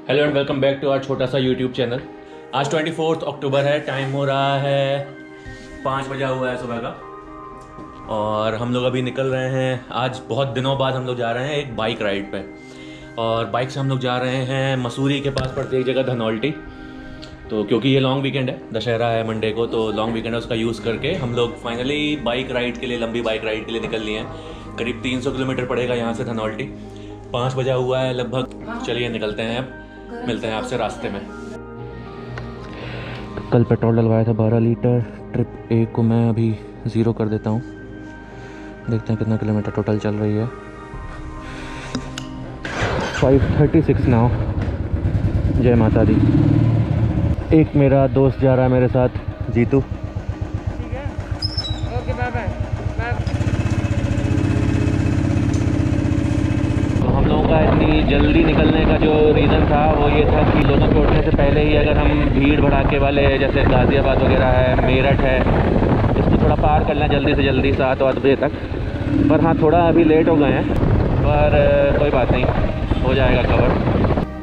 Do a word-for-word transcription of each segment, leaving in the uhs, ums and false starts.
Hello and welcome back to our छोटा सा YouTube channel. आज ट्वेंटी फोर्थ अक्टूबर है, टाइम हो रहा है पाँच बजा हुआ है सुबह का और हम लोग अभी निकल रहे हैं। आज बहुत दिनों बाद हम लोग जा रहे हैं एक बाइक राइड पे और बाइक से हम लोग जा रहे हैं मसूरी के पास पड़ती है एक जगह धनौल्टी। तो क्योंकि ये लॉन्ग वीकेंड है, दशहरा है मंडे को, तो लॉन्ग वीकेंड है, उसका यूज़ करके हम लोग फाइनली बाइक राइड के लिए, लंबी बाइक राइड के लिए निकल लिए हैं। करीब तीन सौ किलोमीटर पड़ेगा यहाँ से धनौल्टी। पाँच बजा हुआ है लगभग। चलिए निकलते हैं, अब मिलते हैं आपसे रास्ते में। कल पेट्रोल डलवाया था बारह लीटर। ट्रिप ए को मैं अभी ज़ीरो कर देता हूँ, देखते हैं कितना किलोमीटर टोटल चल रही है। Five thirty six now. जय माता दी। एक मेरा दोस्त जा रहा है मेरे साथ, जीतू। ठीक है, ओके, बाय बाय बाय। तो हम लोगों का इतनी जल्दी निकलने का जो रीज़न था वो ये था कि लोगों के उठने से पहले ही अगर हम भीड़ भड़ाके वाले जैसे गाज़ियाबाद वगैरह है, मेरठ है, इसको थोड़ा पार करना जल्दी से जल्दी सात आठ बजे तक। पर हाँ, थोड़ा अभी लेट हो गए हैं, पर कोई बात नहीं, हो जाएगा कवर।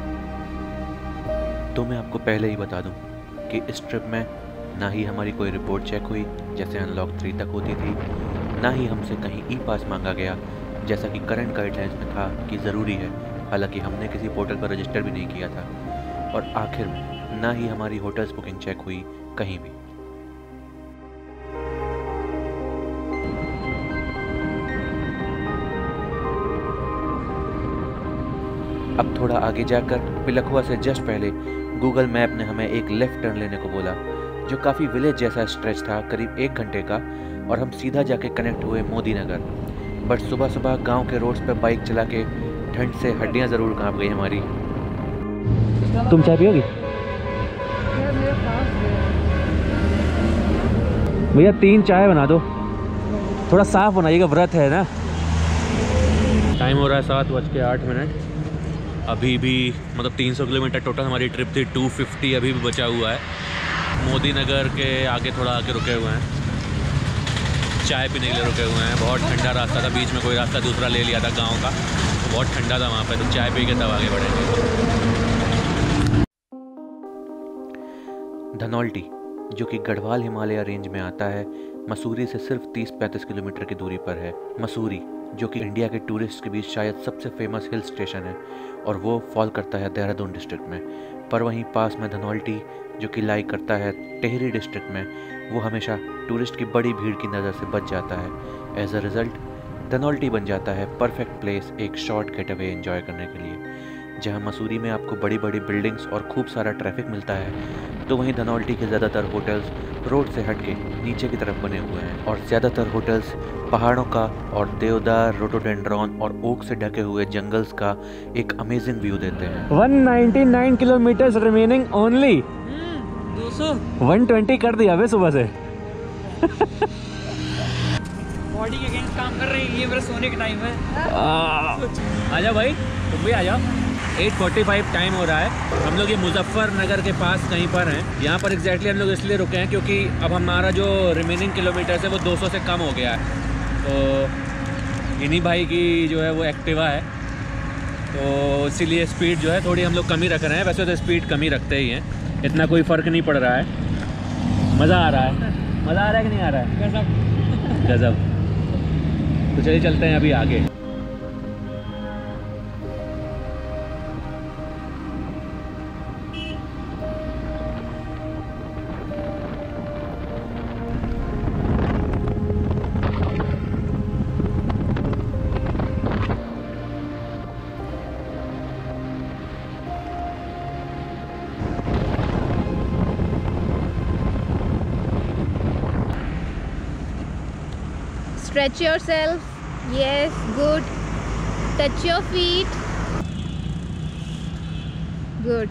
तो मैं आपको पहले ही बता दूं कि इस ट्रिप में ना ही हमारी कोई रिपोर्ट चेक हुई जैसे अनलॉक थ्री तक होती थी, ना ही हमसे कहीं ई पास मांगा गया जैसा कि करंट गाइडलाइंस में था कि ज़रूरी है, हालांकि हमने किसी पोर्टल पर रजिस्टर भी नहीं किया था। और आखिर में ना ही हमारी होटल्स बुकिंग चेक हुई कहीं भी। अब थोड़ा आगे जाकर पिलखुआ से जस्ट पहले गूगल मैप ने हमें एक लेफ़्ट टर्न लेने को बोला, जो काफ़ी विलेज जैसा स्ट्रेच था, करीब एक घंटे का, और हम सीधा जाके कनेक्ट हुए मोदी नगर। बट सुबह सुबह गांव के रोड्स पे बाइक चला के ठंड से हड्डियां ज़रूर कांप गई हमारी। तुम चाय पियोगी? भैया तीन चाय बना दो, थोड़ा साफ बनाइएगा, व्रत है ना। टाइम हो रहा है सात बज के आठ मिनट। अभी भी मतलब तीन सौ किलोमीटर टोटल हमारी ट्रिप थी, दो सौ पचास अभी भी बचा हुआ है। मोदी नगर के आगे थोड़ा आके रुके हुए हैं, चाय पीने के लिए रुके हुए हैं। बहुत ठंडा रास्ता था, बीच में कोई रास्ता दूसरा ले लिया था गांव का, तो बहुत ठंडा था वहाँ पे, तो चाय पी के तब आगे बढ़ेंगे। धनौल्टी, जो कि गढ़वाल हिमालय रेंज में आता है, मसूरी से सिर्फ तीस पैंतीस किलोमीटर की दूरी पर है। मसूरी, जो कि इंडिया के टूरिस्ट के बीच शायद सबसे फेमस हिल स्टेशन है, और वो फॉल करता है देहरादून डिस्ट्रिक्ट में। पर वहीं पास में धनौल्टी, जो कि लाई करता है टिहरी डिस्ट्रिक्ट में, वो हमेशा टूरिस्ट की बड़ी भीड़ की नज़र से बच जाता है। एज अ रिज़ल्ट धनौल्टी बन जाता है परफेक्ट प्लेस एक शॉर्ट गेट अवे एंजॉय करने के लिए। जहाँ मसूरी में आपको बड़ी बड़ी बिल्डिंग्स और खूब सारा ट्रैफिक मिलता है, तो वहीं धनौल्टी के ज़्यादातर होटल्स रोड से हट के नीचे की तरफ बने हुए हैं, और ज़्यादातर होटल्स पहाड़ों का और देवदार, रोडोडेंड्रॉन और ओक से ढके हुए जंगल्स का एक अमेजिंग व्यू देते हैं। एक सौ निन्यानवे किलोमीटर्स रिमेनिंग ओनली। दो सौ एक सौ बीस कर दिया बे सुबह से। बॉडी के अगेंस्ट काम कर रही है, ये मेरा सोने का टाइम है। आजा भाई, तुम भी आ जाओ। आठ पैंतालीस टाइम हो रहा है। हम लोग ये मुजफ्फरनगर के पास कहीं पर हैं। यहाँ पर एग्जैक्टली हम लोग इसलिए रुके हैं क्योंकि अब हमारा जो रिमेनिंग किलोमीटर्स है वो दो सौ से कम हो गया है। तो इन्हीं भाई की जो है वो एक्टिवा है, तो इसीलिए स्पीड जो है थोड़ी हम लोग कम ही रख रहे हैं। वैसे तो स्पीड कम ही रखते ही हैं, इतना कोई फ़र्क नहीं पड़ रहा है। मज़ा आ रहा है, मज़ा आ रहा है कि नहीं आ रहा है? गजब गजब। तो चलिए चलते हैं अभी आगे। Stretch yourself. Yes, good. Touch your feet. Good.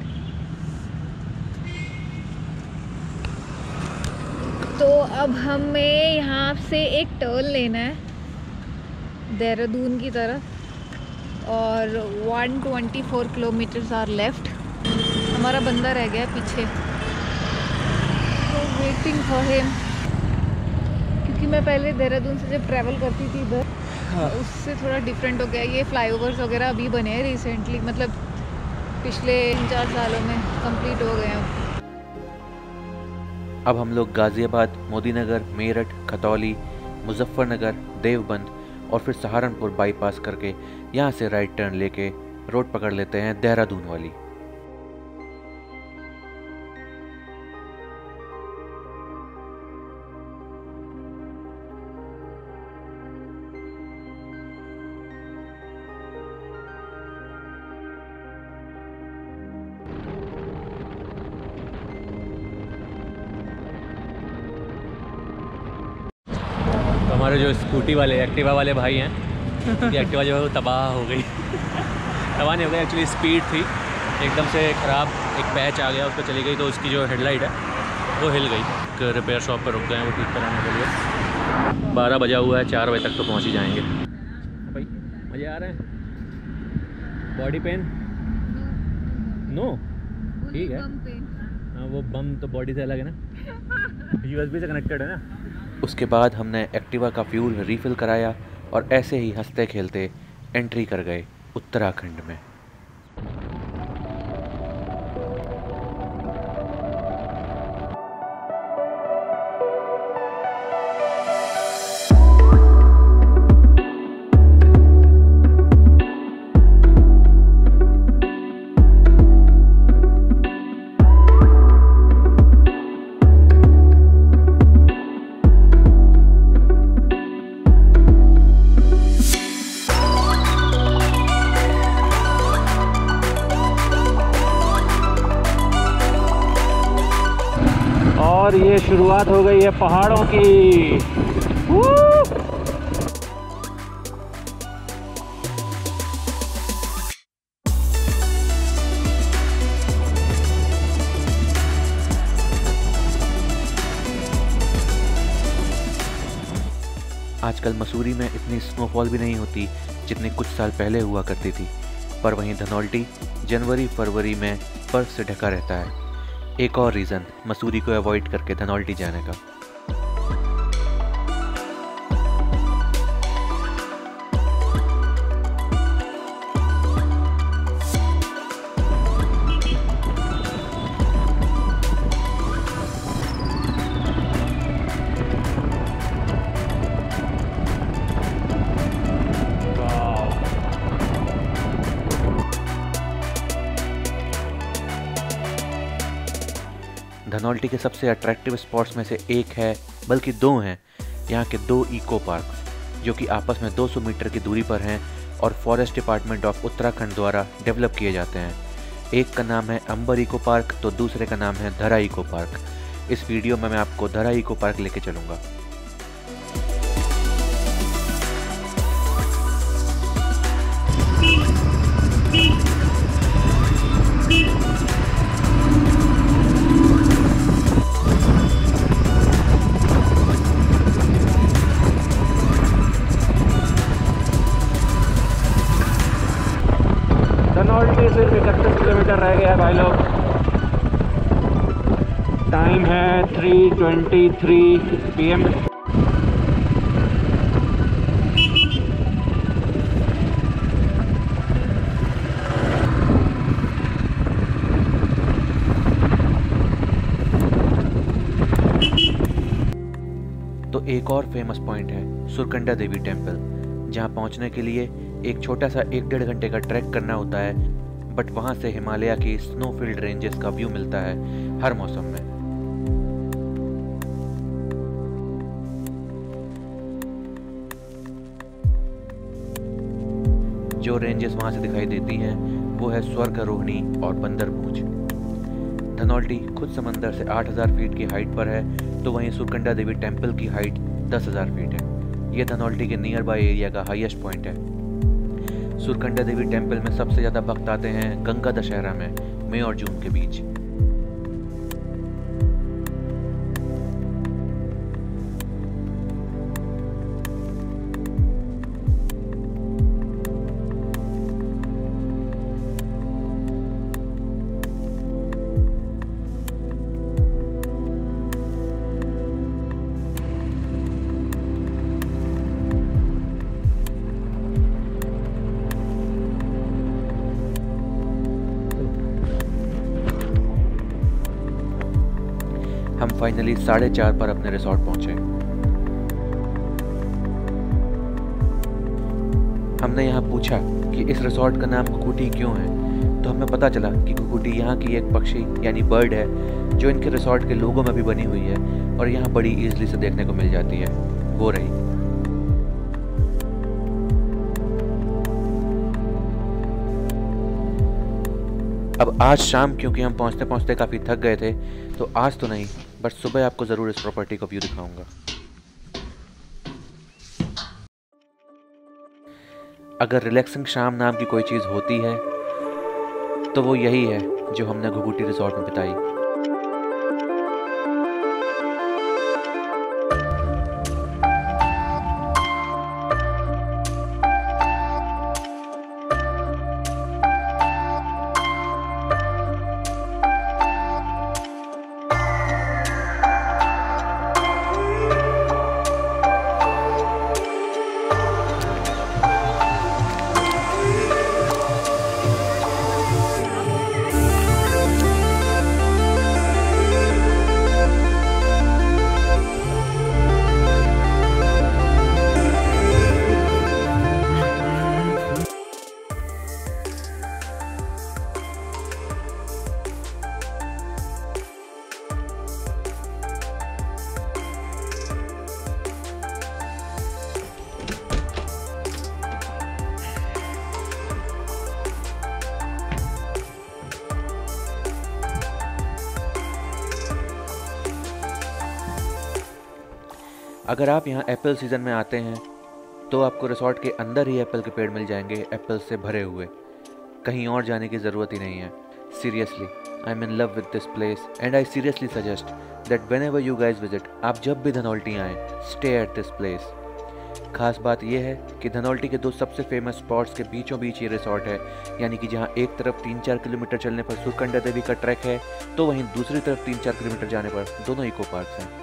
तो अब हमें यहाँ से एक टर्न लेना है देहरादून की तरफ, और एक सौ चौबीस किलोमीटर्स आर लेफ्ट। हमारा बंदा रह गया पीछे, तो वेटिंग फॉर हिम। क्योंकि मैं पहले देहरादून से जब ट्रैवल करती थी इधर, हाँ। उससे थोड़ा डिफरेंट हो गया। ये फ्लाईओवर्स वगैरह अभी बने हैं रिसेंटली, मतलब पिछले तीन चार सालों में कंप्लीट हो गए हैं। अब हम लोग गाज़ियाबाद, मोदीनगर, मेरठ, खतौली, मुजफ्फरनगर, देवबंद और फिर सहारनपुर बाईपास करके यहाँ से राइट टर्न लेके रोड पकड़ लेते हैं देहरादून वाली। हमारे जो स्कूटी वाले एक्टिवा वाले भाई हैं, उनकी एक्टिवा जो है वो तबाह हो गई। तबाह नहीं हो गई, एक्चुअली स्पीड थी एकदम से ख़राब, एक पैच आ गया, उस पर चली गई तो उसकी जो हेडलाइट है वो हिल गई। एक रिपेयर शॉप पर रुक गए हैं वो ठीक कराने के लिए। बारह बजा हुआ है, चार बजे तक तो पहुँच ही जाएंगे। भाई मज़े आ रहे हैं? Body pain no? ठीक है। हाँ वो बम तो बॉडी से अलग है ना, यूएसबी से कनेक्टेड है ना। उसके बाद हमने एक्टिवा का फ्यूल रिफ़िल कराया और ऐसे ही हंसते खेलते एंट्री कर गए उत्तराखंड में। और ये शुरुआत हो गई है पहाड़ों की। आजकल मसूरी में इतनी स्नोफॉल भी नहीं होती जितनी कुछ साल पहले हुआ करती थी, पर वहीं धनौल्टी जनवरी फरवरी में बर्फ से ढका रहता है। एक और रीज़न मसूरी को अवॉइड करके धनौल्टी जाने का। धनौल्टी के सबसे अट्रैक्टिव स्पॉट्स में से एक है, बल्कि दो हैं, यहाँ के दो इको पार्क जो कि आपस में दो सौ मीटर की दूरी पर हैं और फॉरेस्ट डिपार्टमेंट ऑफ उत्तराखंड द्वारा डेवलप किए जाते हैं। एक का नाम है अंबर इको पार्क तो दूसरे का नाम है धरा इको पार्क। इस वीडियो में मैं आपको धरा इको पार्क लेके चलूँगा। धनौल्टी सिर्फ इकतीस किलोमीटर रह गया है भाई लोग। टाइम है three twenty three P M. तो एक और फेमस पॉइंट है सुरकंडा देवी टेम्पल, जहाँ पहुँचने के लिए एक छोटा सा एक डेढ़ घंटे का ट्रैक करना होता है, बट वहाँ से हिमालय की स्नोफील्ड रेंजेस का व्यू मिलता है हर मौसम में। जो रेंजेस वहाँ से दिखाई देती हैं वो है स्वर्गारोहिणी और बंदरपूंछ। धनौल्टी खुद समंदर से आठ हज़ार फीट की हाइट पर है, तो वहीं सुरकंडा देवी टेम्पल की हाइट दस हज़ार फीट है। यह धनौल्टी के नियर बाय एरिया का हाईएस्ट पॉइंट है। सुरकंडा देवी टेम्पल में सबसे ज़्यादा भक्त आते हैं गंगा दशहरा में, मई और जून के बीच। हम फाइनली साढ़े चार पर अपने रिसोर्ट पहुंचे। हमने यहाँ पूछा कि इस रिसोर्ट का नाम घुघुटी क्यों है, तो हमें पता चला कि घुघुटी यहाँ की एक पक्षी यानी बर्ड है जो इनके रिसोर्ट के लोगों में भी बनी हुई है और यहाँ बड़ी ईजिली से देखने को मिल जाती है। वो रही। अब आज शाम क्योंकि हम पहुँचते पहुँचते काफ़ी थक गए थे, तो आज तो नहीं बट सुबह आपको ज़रूर इस प्रॉपर्टी का व्यू दिखाऊंगा। अगर रिलैक्सिंग शाम नाम की कोई चीज़ होती है तो वो यही है जो हमने घुघुटी रिसोर्ट में बिताई। अगर आप यहाँ एप्पल सीज़न में आते हैं तो आपको रिसोर्ट के अंदर ही एप्पल के पेड़ मिल जाएंगे, एप्पल से भरे हुए। कहीं और जाने की ज़रूरत ही नहीं है। Seriously, I am in love with this place and I seriously suggest that whenever you guys visit, आप जब भी धनौल्टी आएँ, स्टे एट दिस प्लेस। खास बात यह है कि धनौल्टी के दो सबसे फेमस स्पॉट्स के बीचों बीच ये रिसोर्ट है, यानी कि जहाँ एक तरफ तीन चार किलोमीटर चलने पर सुरकंडा देवी का ट्रैक है, तो वहीं दूसरी तरफ तीन चार किलोमीटर जाने पर दोनों इको पार्क्स हैं।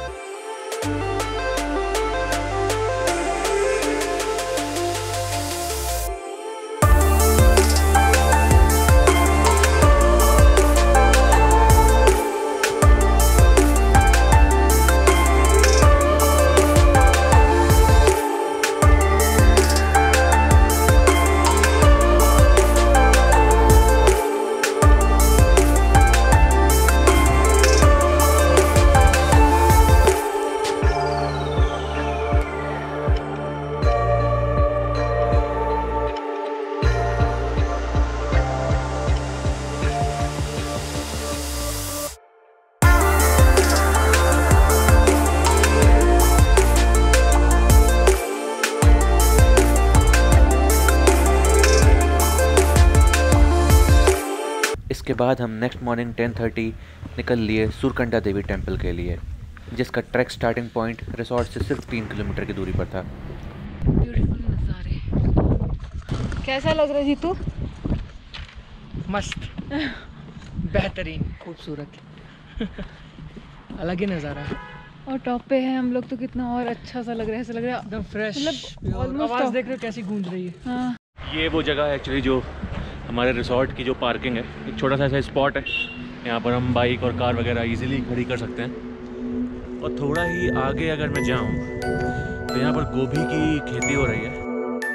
इसके बाद हम नेक्स्ट मॉर्निंग टेन थर्टी निकल लिए सुरकंडा देवी टेम्पल के लिए, जिसका ट्रैक स्टार्टिंग पॉइंट रिसोर्ट से सिर्फ तीन किलोमीटर की दूरी पर था। ब्यूटीफुल नज़ारे। कैसा लग रहा है जीतू? मस्त, बेहतरीन, खूबसूरत, अलग ही नज़ारा है। और टॉप पे है हम लोग तो कितना और अच्छा सा लग रहा है, ऐसा लग रहा है एकदम फ्रेश, मतलब आवाज़ देख रहे हो कैसी गूंज रही है। हाँ। ये वो जगह है एक्चुअली जो हमारे रिसोर्ट की जो पार्किंग है, एक छोटा सा ऐसा स्पॉट है। यहाँ पर हम बाइक और कार वगैरह इजीली खड़ी कर सकते हैं। और थोड़ा ही आगे अगर मैं जाऊँ तो यहाँ पर गोभी की खेती हो रही है।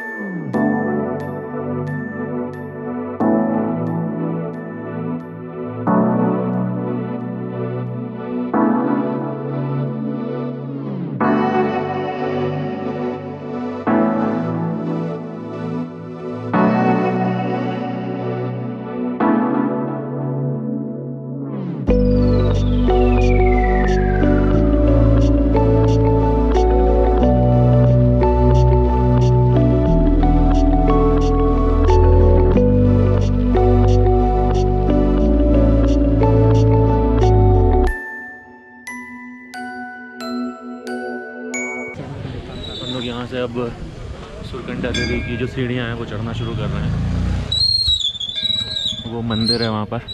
यहाँ से अब सुरकंडा देवी की जो सीढ़ियाँ हैं वो चढ़ना शुरू कर रहे हैं। वो मंदिर है वहाँ पर।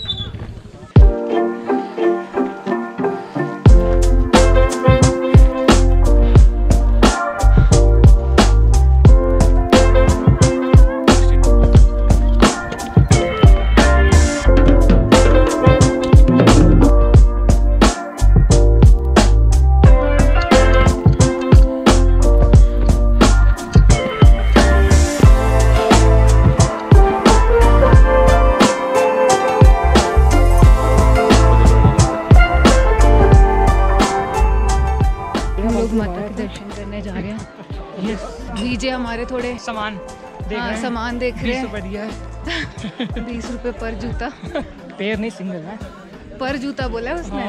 लोग माता के दर्शन करने जा रहे हैं। विजय हमारे थोड़े सामान देख हाँ, रहे हैं। सामान देख रहे बीस हैं। रुपए दिया है। बीस रुपए पर जूता। पैर नहीं सिंगल है। पर जूता बोला उसने।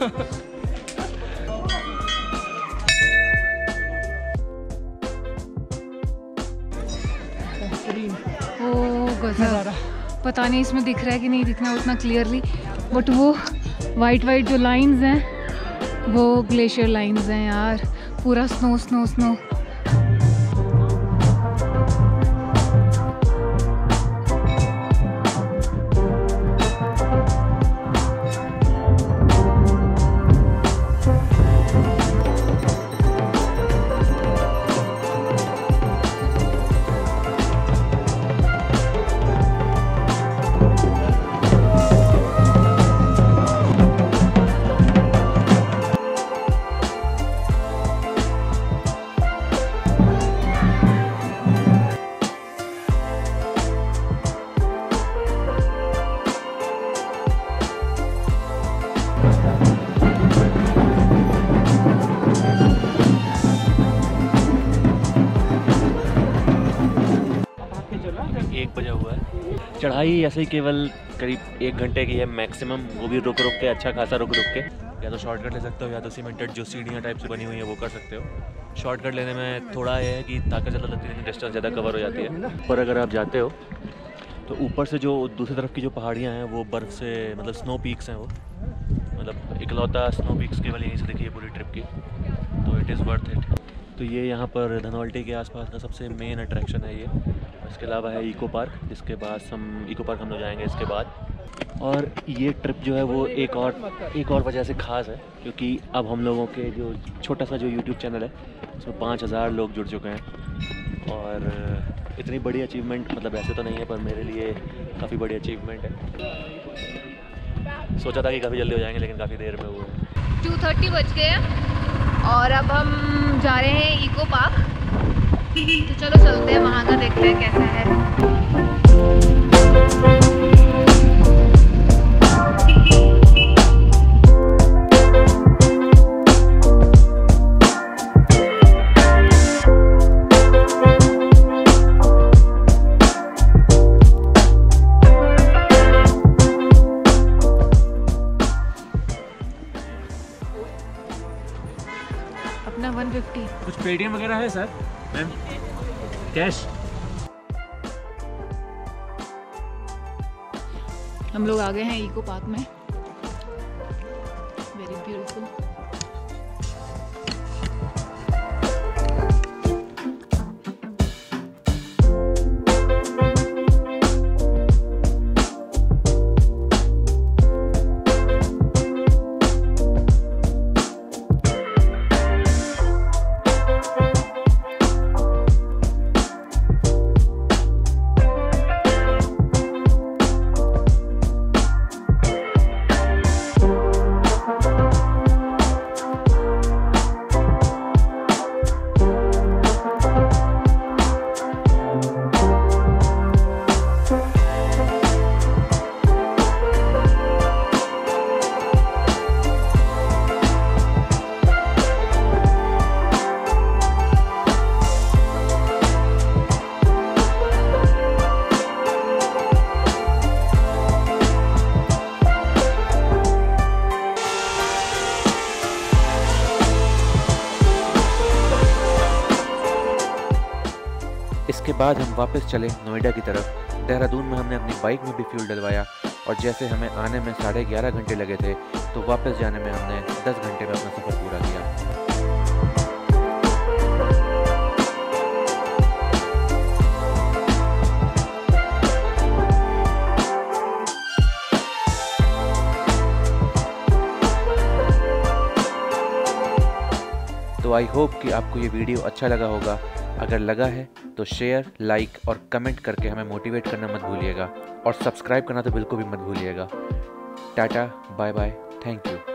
ओ गजब, पता नहीं इसमें दिख रहा है कि नहीं दिख रहा है उतना क्लियरली, बट वो वाइट वाइट जो लाइंस हैं वो ग्लेशियर लाइंस हैं यार, पूरा स्नो स्नो स्नो। एक बजा हुआ है। चढ़ाई ऐसे ही केवल करीब एक घंटे की है मैक्सिमम, वो भी रुक रुक के, अच्छा खासा रुक रुक के। या तो शॉर्टकट ले सकते हो या तो सीमेंटेड जो सीढ़ियाँ टाइप से बनी हुई है वो कर सकते हो। शॉर्टकट लेने में थोड़ा ये है कि ताकत ज़्यादा लगती है लेकिन डिस्टेंस ज़्यादा कवर हो जाती है। पर अगर आप जाते हो तो ऊपर से जो दूसरी तरफ की जो पहाड़ियाँ हैं वो बर्फ़ से, मतलब स्नो पीक्स हैं वो, मतलब इकलौता स्नो पीक्स केवल यहीं से दिखी है पूरी ट्रिप की, तो इट इज़ वर्थ इट। तो ये यहाँ पर धनौल्टी के आसपास का सबसे मेन अट्रैक्शन है ये। इसके अलावा है इको पार्क, जिसके बाद हम इको पार्क हम लोग जाएंगे इसके बाद। और ये ट्रिप जो है वो एक और एक और वजह से ख़ास है क्योंकि अब हम लोगों के जो छोटा सा जो यूट्यूब चैनल है उसमें पाँच हज़ार लोग जुड़ चुके हैं। और इतनी बड़ी अचीवमेंट, मतलब ऐसे तो नहीं है पर मेरे लिए काफ़ी बड़ी अचीवमेंट है। सोचा था कि काफ़ी जल्दी हो जाएंगे लेकिन काफ़ी देर में हुआ है। टू थर्टी बज गए हैं और अब हम जा रहे हैं इको पार्क। तो चलो चलते हैं, वहाँ का देखते हैं कैसा है। अपना वन फिफ्टी। कुछ पेटीएम वगैरह है सर? Ma'am cash? हम लोग आ गए हैं इको पार्क में। Very beautiful. इसके बाद हम वापस चले नोएडा की तरफ। देहरादून में हमने अपनी बाइक में भी फ्यूल डलवाया और जैसे हमें आने में साढ़े ग्यारह घंटे लगे थे तो वापस जाने में हमने दस घंटे में अपना सफ़र पूरा किया। तो आई होप कि आपको ये वीडियो अच्छा लगा होगा। अगर लगा है तो शेयर, लाइक और कमेंट करके हमें मोटिवेट करना मत भूलिएगा और सब्सक्राइब करना तो बिल्कुल भी मत भूलिएगा। Tata, bye bye, thank you.